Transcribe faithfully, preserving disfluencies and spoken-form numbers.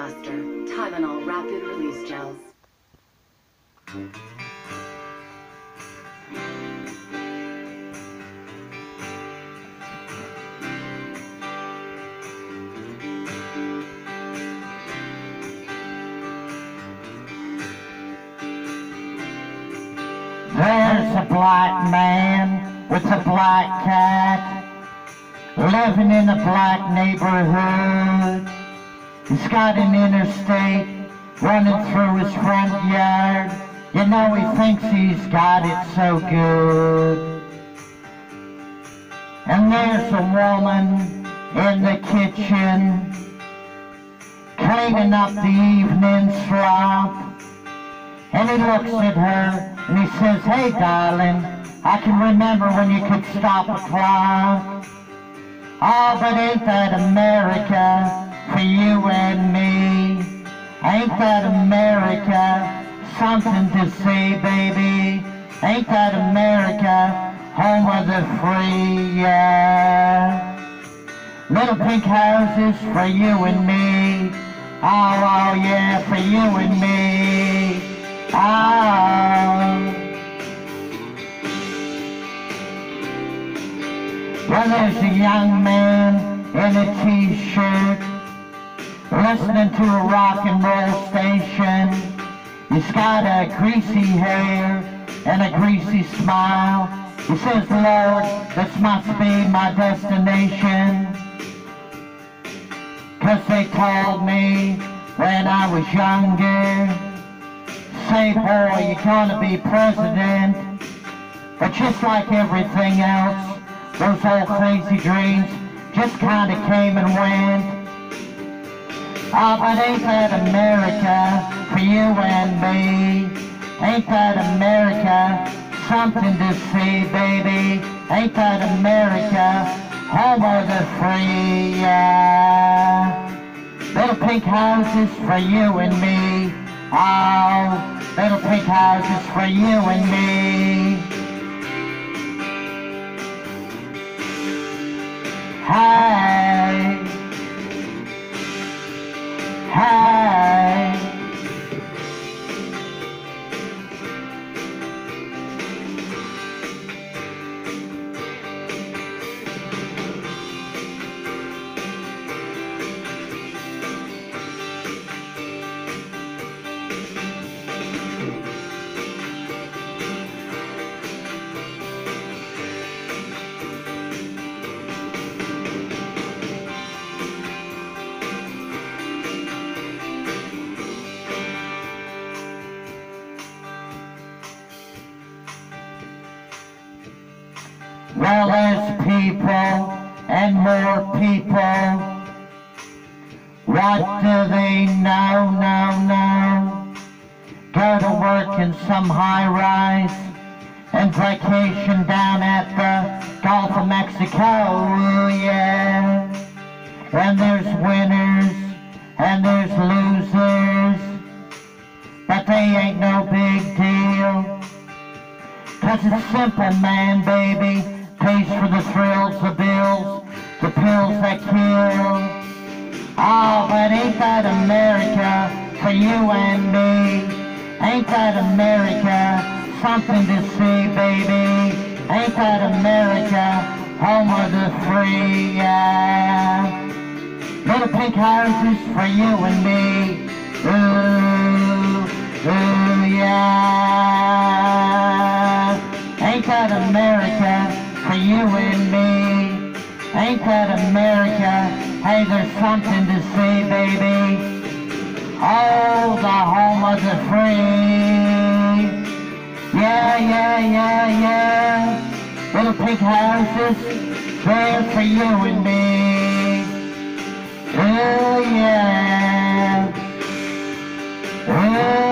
Buster, Tylenol Rapid Release Gels. There's a black man with a black cat living in a black neighborhood. He's got an interstate running through his front yard. You know, he thinks he's got it so good. And there's a woman in the kitchen cleaning up the evening slop. And he looks at her and he says, "Hey darling, I can remember when you could stop a clock. Oh, but ain't that America for you and me? Ain't that America something to see, baby? Ain't that America home of the free, yeah? Little pink houses for you and me. Oh, oh yeah, for you and me. Oh." Well, there's a young man in a t-shirt listening to a rock and roll station. He's got a greasy hair and a greasy smile. He says, "Lord, this must be my destination. 'Cause they told me when I was younger, say, boy, you're gonna be president." But just like everything else, those old crazy dreams just kinda came and went. Oh, but ain't that America for you and me? Ain't that America something to see, baby? Ain't that America home of the free, yeah? Little pink houses for you and me. Oh, little pink houses for you and me. Hey, hey. Well, there's people and more people. What do they know, no, no? Go to work in some high-rise and vacation down at the Gulf of Mexico, ooh, yeah. And there's winners and there's losers, but they ain't no big deal. 'Cause it's simple, man, baby. Pays for the thrills, the bills, the pills that kill. Oh, but ain't that America for you and me? Ain't that America something to see, baby? Ain't that America home of the free, yeah? Little pink houses for you and me. Ooh, ooh, yeah. Ain't that America for you and me? Ain't that America? Hey, there's something to see, baby. Oh, the home of the free. Yeah, yeah, yeah, yeah. Little pink houses there for you and me. Oh, yeah. Oh,